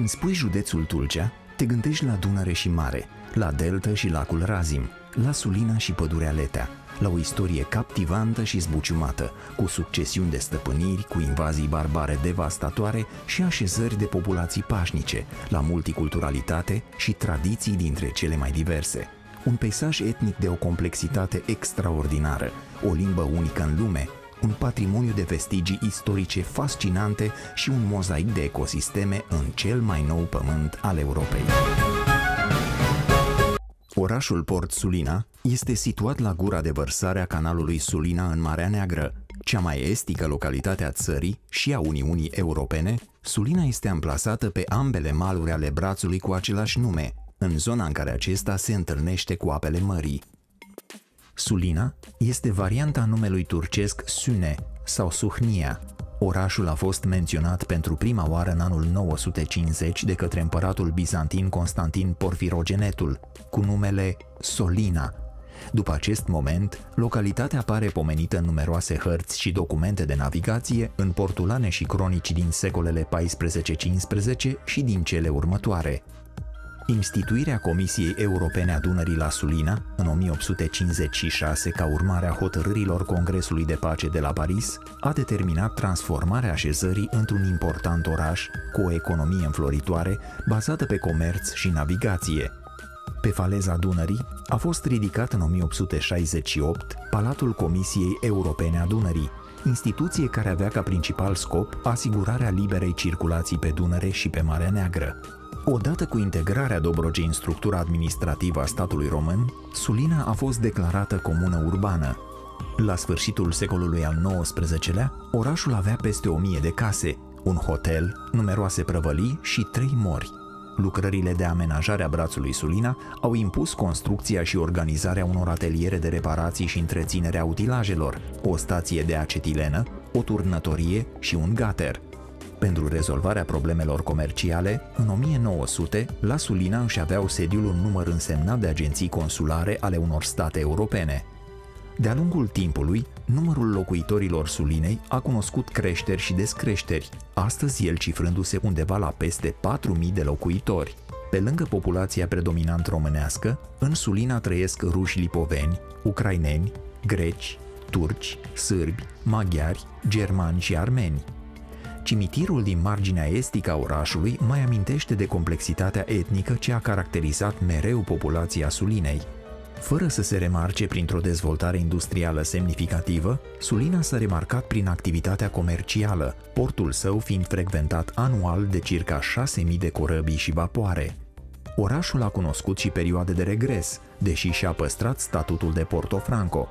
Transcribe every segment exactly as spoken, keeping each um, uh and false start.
Când spui județul Tulcea, te gândești la Dunăre și mare, la deltă și lacul Razim, la Sulina și pădurea Letea, la o istorie captivantă și zbuciumată, cu succesiuni de stăpâniri, cu invazii barbare devastatoare și așezări de populații pașnice, la multiculturalitate și tradiții dintre cele mai diverse. Un peisaj etnic de o complexitate extraordinară, o limbă unică în lume, un patrimoniu de vestigii istorice fascinante și un mozaic de ecosisteme în cel mai nou pământ al Europei. Orașul Port Sulina este situat la gura de vărsare a canalului Sulina în Marea Neagră, cea mai estică localitate a țării și a Uniunii Europene. Sulina este amplasată pe ambele maluri ale brațului cu același nume, în zona în care acesta se întâlnește cu apele mării. Sulina este varianta numelui turcesc Süne sau Suhnia. Orașul a fost menționat pentru prima oară în anul nouă sute cincizeci de către împăratul bizantin Constantin Porfirogenetul, cu numele Solina. După acest moment, localitatea apare pomenită în numeroase hărți și documente de navigație, în portulane și cronici din secolele paisprezece cincisprezece și din cele următoare. Instituirea Comisiei Europene a Dunării la Sulina, în o mie opt sute cincizeci și șase, ca urmare a hotărârilor Congresului de Pace de la Paris, a determinat transformarea așezării într-un important oraș cu o economie înfloritoare bazată pe comerț și navigație. Pe faleza Dunării a fost ridicat în o mie opt sute șaizeci și opt Palatul Comisiei Europene a Dunării, instituție care avea ca principal scop asigurarea liberei circulații pe Dunăre și pe Marea Neagră. Odată cu integrarea Dobrogei în structura administrativă a statului român, Sulina a fost declarată comună urbană. La sfârșitul secolului al nouăsprezecelea, orașul avea peste o mie de case, un hotel, numeroase prăvălii și trei mori. Lucrările de amenajare a brațului Sulina au impus construcția și organizarea unor ateliere de reparații și întreținere a utilajelor, o stație de acetilenă, o turnătorie și un gater. Pentru rezolvarea problemelor comerciale, în o mie nouă sute, la Sulina își aveau sediul un număr însemnat de agenții consulare ale unor state europene. De-a lungul timpului, numărul locuitorilor Sulinei a cunoscut creșteri și descreșteri, astăzi el cifrându-se undeva la peste patru mii de locuitori. Pe lângă populația predominant românească, în Sulina trăiesc ruși lipoveni, ucraineni, greci, turci, sârbi, maghiari, germani și armeni. Cimitirul din marginea estică a orașului mai amintește de complexitatea etnică ce a caracterizat mereu populația Sulinei. Fără să se remarce printr-o dezvoltare industrială semnificativă, Sulina s-a remarcat prin activitatea comercială, portul său fiind frecventat anual de circa șase mii de corăbii și vapoare. Orașul a cunoscut și perioade de regres, deși și-a păstrat statutul de Porto Franco.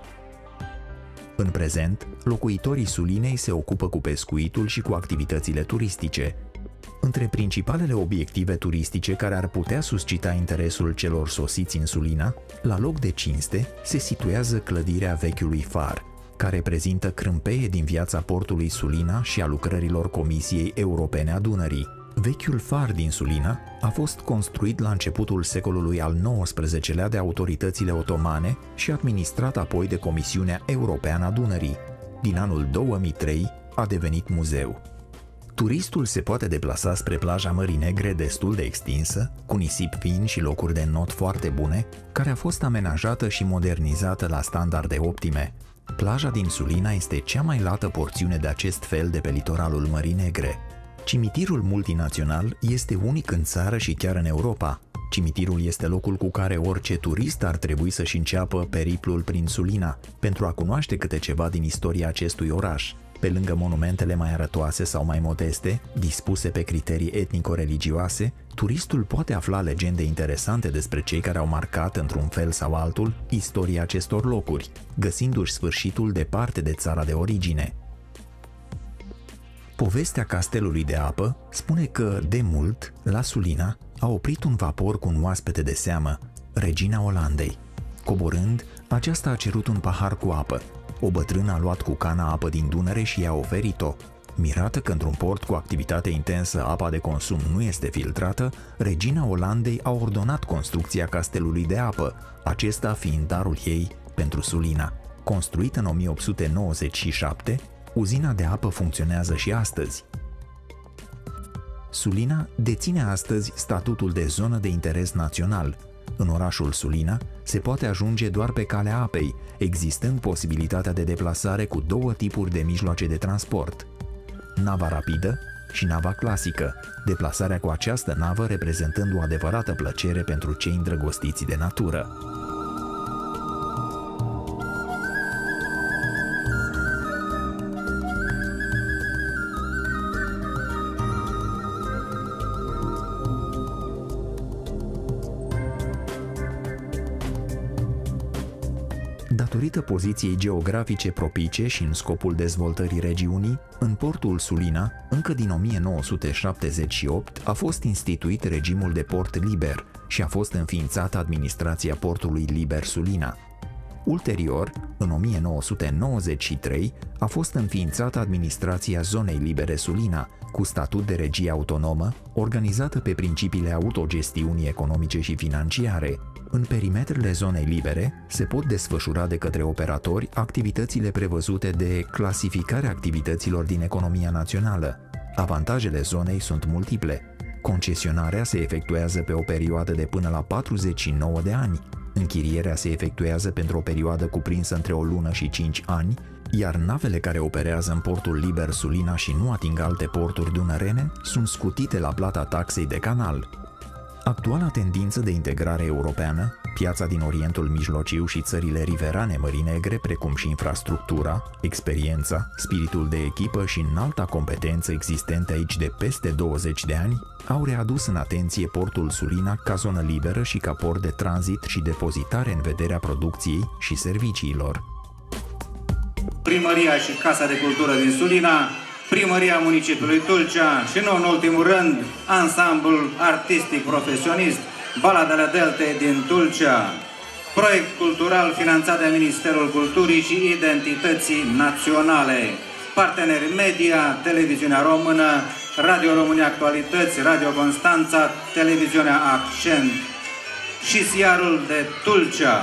În prezent, locuitorii Sulinei se ocupă cu pescuitul și cu activitățile turistice. Între principalele obiective turistice care ar putea suscita interesul celor sosiți în Sulina, la loc de cinste se situează clădirea vechiului far, care prezintă crâmpeie din viața portului Sulina și a lucrărilor Comisiei Europene a Dunării. Vechiul far din Sulina a fost construit la începutul secolului al nouăsprezecelea de autoritățile otomane și administrat apoi de Comisiunea Europeană a Dunării. Din anul două mii trei a devenit muzeu. Turistul se poate deplasa spre plaja Mării Negre destul de extinsă, cu nisip fin și locuri de înot foarte bune, care a fost amenajată și modernizată la standarde optime. Plaja din Sulina este cea mai lată porțiune de acest fel de pe litoralul Mării Negre. Cimitirul multinațional este unic în țară și chiar în Europa. Cimitirul este locul cu care orice turist ar trebui să-și înceapă periplul prin Sulina, pentru a cunoaște câte ceva din istoria acestui oraș. Pe lângă monumentele mai arătoase sau mai modeste, dispuse pe criterii etnico-religioase, turistul poate afla legende interesante despre cei care au marcat, într-un fel sau altul, istoria acestor locuri, găsindu-și sfârșitul departe de țara de origine. Povestea castelului de apă spune că, de mult, la Sulina a oprit un vapor cu un oaspete de seamă, regina Olandei. Coborând, aceasta a cerut un pahar cu apă. O bătrână a luat cu cana apă din Dunăre și i-a oferit-o. Mirată că într-un port cu activitate intensă apa de consum nu este filtrată, regina Olandei a ordonat construcția castelului de apă, acesta fiind darul ei pentru Sulina. Construită în o mie opt sute nouăzeci și șapte, uzina de apă funcționează și astăzi. Sulina deține astăzi statutul de zonă de interes național. În orașul Sulina se poate ajunge doar pe calea apei, existând posibilitatea de deplasare cu două tipuri de mijloace de transport: nava rapidă și nava clasică, deplasarea cu această navă reprezentând o adevărată plăcere pentru cei îndrăgostiți de natură. Datorită poziției geografice propice și în scopul dezvoltării regiunii, în portul Sulina, încă din o mie nouă sute șaptezeci și opt, a fost instituit regimul de port liber și a fost înființată administrația portului liber Sulina. Ulterior, în o mie nouă sute nouăzeci și trei, a fost înființată administrația zonei libere Sulina, cu statut de regie autonomă, organizată pe principiile autogestiunii economice și financiare. În perimetrele zonei libere se pot desfășura de către operatori activitățile prevăzute de clasificarea activităților din economia națională. Avantajele zonei sunt multiple. Concesionarea se efectuează pe o perioadă de până la patruzeci și nouă de ani. Închirierea se efectuează pentru o perioadă cuprinsă între o lună și cinci ani, iar navele care operează în portul liber Sulina și nu ating alte porturi dunărene sunt scutite la plata taxei de canal. Actuala tendință de integrare europeană, piața din Orientul Mijlociu și țările riverane Mării Negre, precum și infrastructura, experiența, spiritul de echipă și înalta competență existente aici de peste douăzeci de ani, au readus în atenție portul Sulina ca zonă liberă și ca port de tranzit și depozitare în vederea producției și serviciilor. Primăria și Casa de Cultură din Sulina, Primăria Municipiului Tulcea și, nu în ultimul rând, ansamblul artistic profesionist Baladele Deltei din Tulcea, proiect cultural finanțat de Ministerul Culturii și Identității Naționale, parteneri media, Televiziunea Română, Radio România Actualități, Radio Constanța, Televiziunea Accent și Ziarul de Tulcea.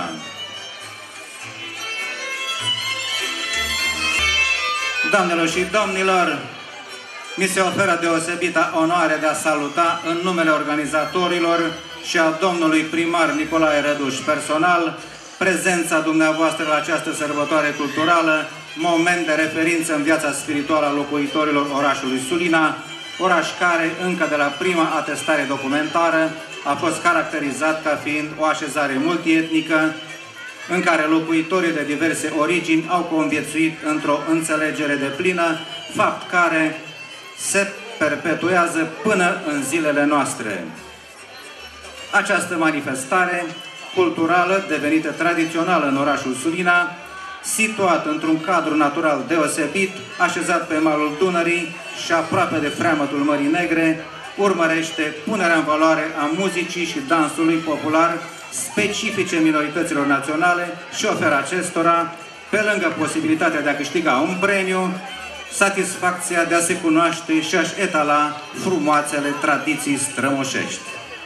Doamnelor și domnilor, mi se oferă deosebită onoare de a saluta în numele organizatorilor și a domnului primar Nicolae Răduș personal prezența dumneavoastră la această sărbătoare culturală, moment de referință în viața spirituală a locuitorilor orașului Sulina, oraș care, încă de la prima atestare documentară, a fost caracterizat ca fiind o așezare multietnică, în care locuitorii de diverse origini au conviețuit într-o înțelegere deplină, fapt care se perpetuează până în zilele noastre. Această manifestare culturală, devenită tradițională în orașul Sulina, situat într-un cadru natural deosebit, așezat pe malul Dunării și aproape de freamătul Mării Negre, urmărește punerea în valoare a muzicii și dansului popular specifice minorităților naționale și oferă acestora, pe lângă posibilitatea de a câștiga un premiu, satisfacția de a se cunoaște și a-și etala frumoasele tradiții strămoșești.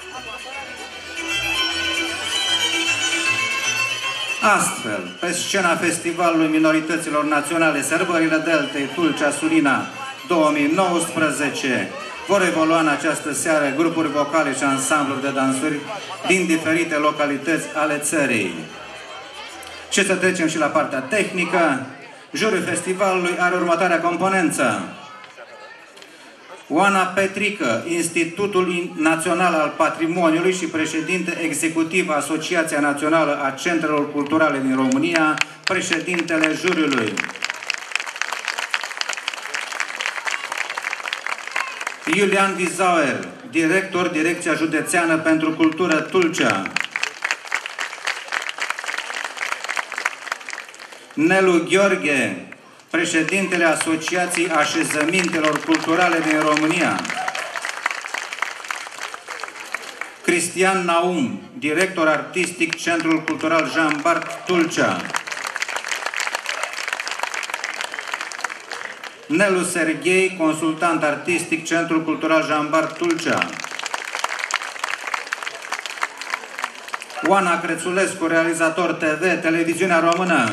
Astfel, pe scena Festivalului Minorităților Naționale Sărbările Deltei Tulcea Sulina două mii nouăsprezece, vor evolua în această seară grupuri vocale și ansambluri de dansuri din diferite localități ale țării. Și să trecem și la partea tehnică. Juriul festivalului are următoarea componență: Oana Petrică, Institutul Național al Patrimoniului și președinte executiv Asociația Națională a Centrelor Culturale din România, președintele juriului. Iulian Vizauer, director Direcția Județeană pentru Cultură Tulcea. Nelu Gheorghe, președintele Asociației Așezămintelor Culturale din România. Cristian Naum, director artistic Centrul Cultural Jean Bart Tulcea. Nelu Serghei, consultant artistic Centrul Cultural Jean Bart Tulcea. Oana Crețulescu, realizator T V, Televiziunea Română.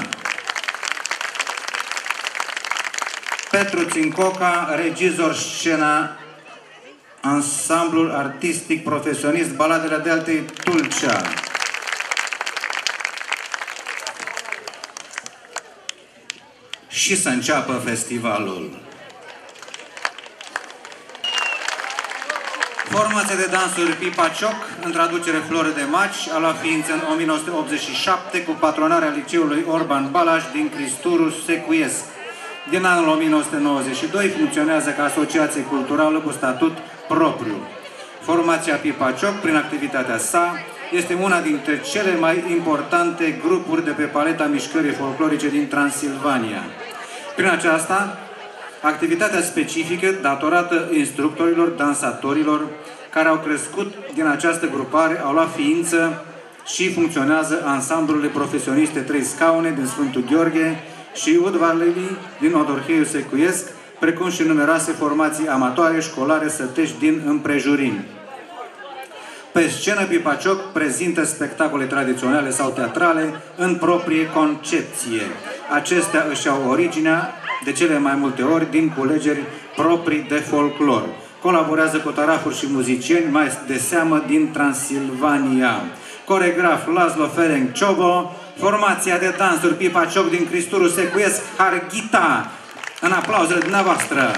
Petru Țincoca, regizor scena Ansamblul artistic profesionist Baladele Deltei Tulcea. Și să înceapă festivalul. Formația de dansuri Pipa Cioc, în traducere Flore de Maci, a luat ființă în o mie nouă sute optzeci și șapte cu patronarea liceului Orban Balázs din Cristuru Secuiesc. Din anul o mie nouă sute nouăzeci și doi funcționează ca asociație culturală cu statut propriu. Formația Pipa Cioc, prin activitatea sa, este una dintre cele mai importante grupuri de pe paleta mișcării folclorice din Transilvania. Prin aceasta, activitatea specifică datorată instructorilor, dansatorilor, care au crescut din această grupare, au luat ființă și funcționează ansamblurile profesioniste Trei Scaune din Sfântul Gheorghe și Udvarleli din Odorheiul Secuiesc, precum și numeroase formații amatoare, școlare, sătești din împrejurimi. Pe scenă, Pipa Cioc prezintă spectacole tradiționale sau teatrale în proprie concepție. Acestea își au originea, de cele mai multe ori, din culegeri proprii de folclor. Colaborează cu tarafuri și muzicieni, mai de seamă din Transilvania. Coregraf Laszlo Ferenc Ciobo, formația de dansuri Pipa Cioc din Cristuru Secuiesc, Harghita, în aplauzele dumneavoastră.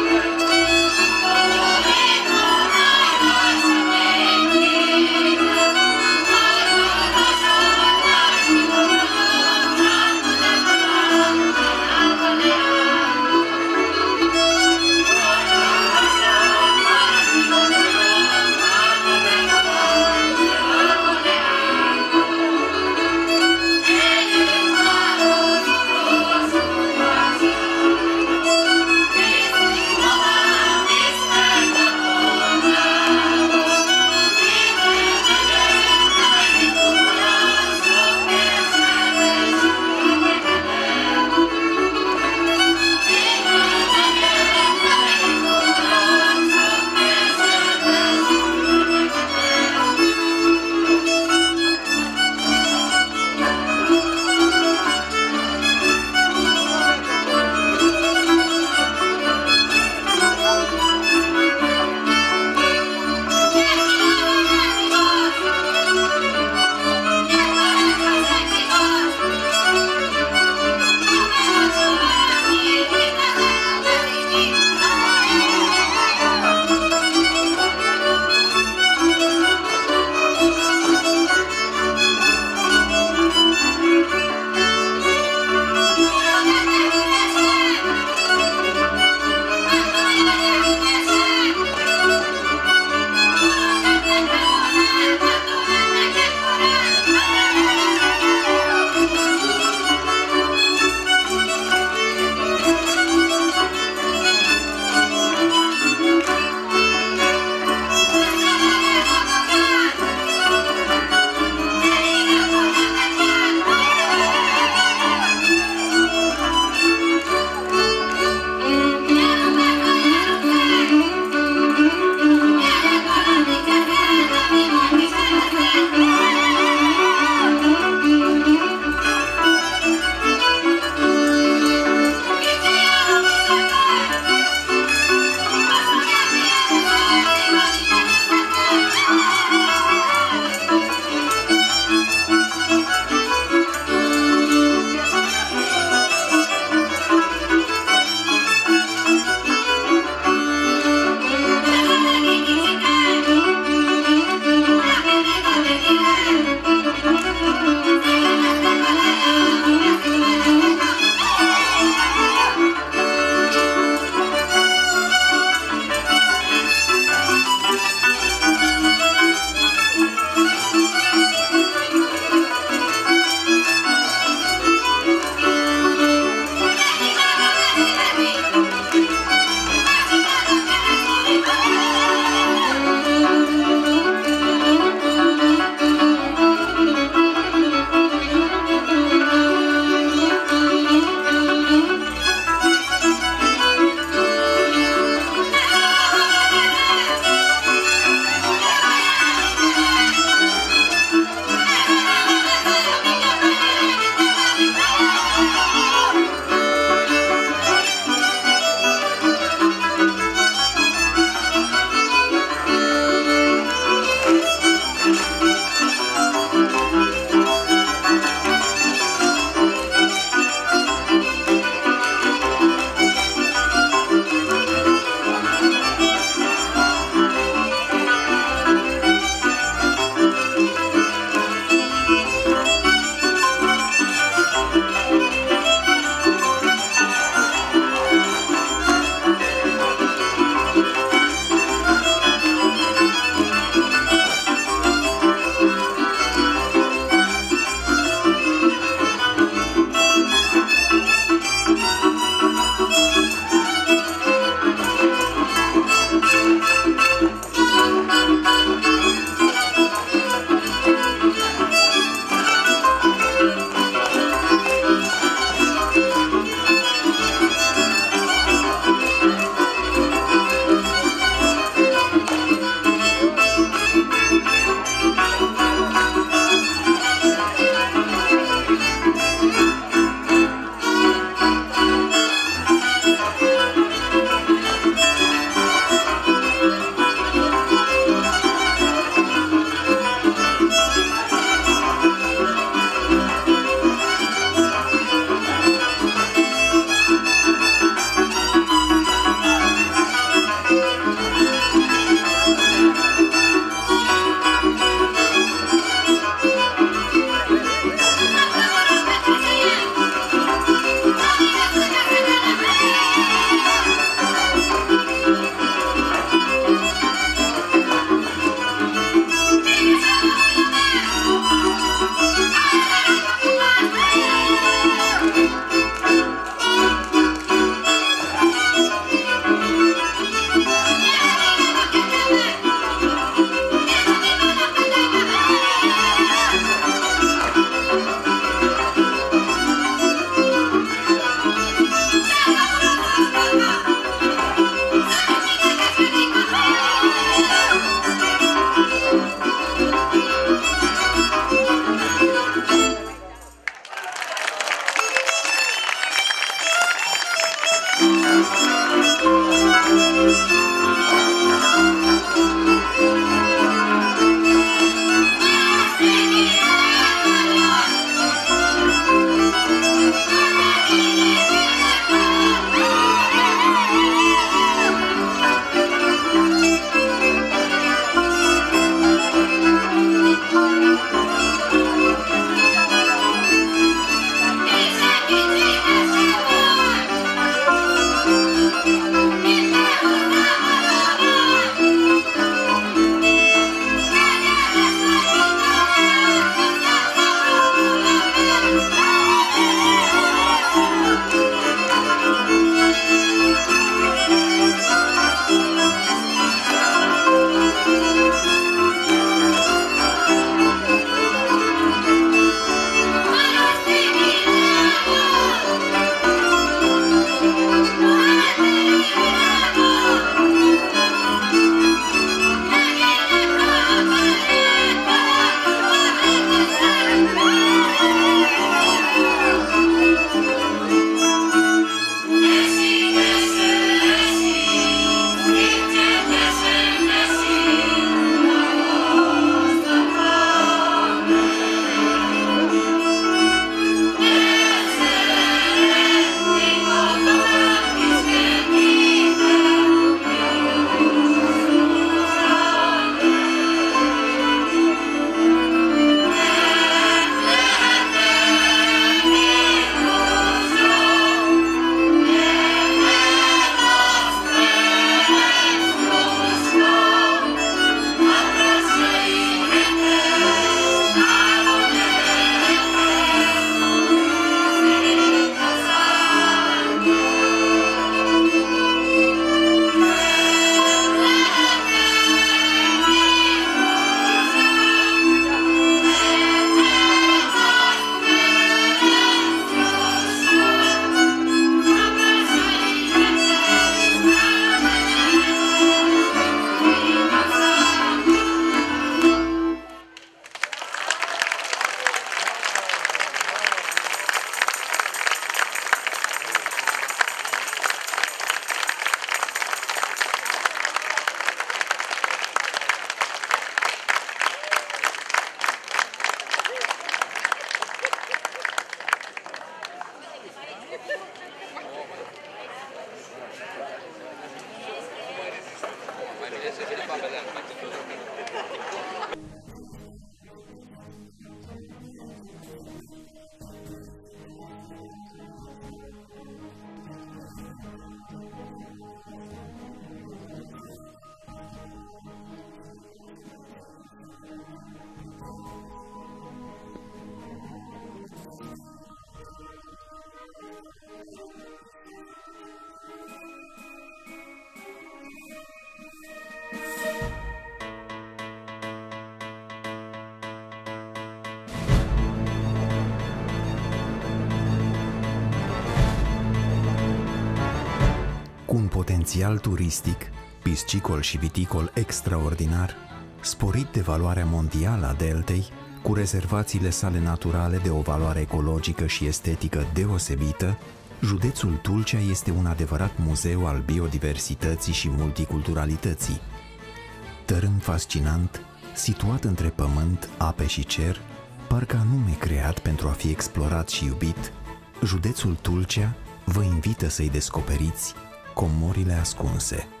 potențial turistic, piscicol și viticol extraordinar, sporit de valoarea mondială a deltei, cu rezervațiile sale naturale de o valoare ecologică și estetică deosebită, județul Tulcea este un adevărat muzeu al biodiversității și multiculturalității. Tărâm fascinant, situat între pământ, ape și cer, parcă anume creat pentru a fi explorat și iubit, județul Tulcea vă invită să-i descoperiți comorile ascunse.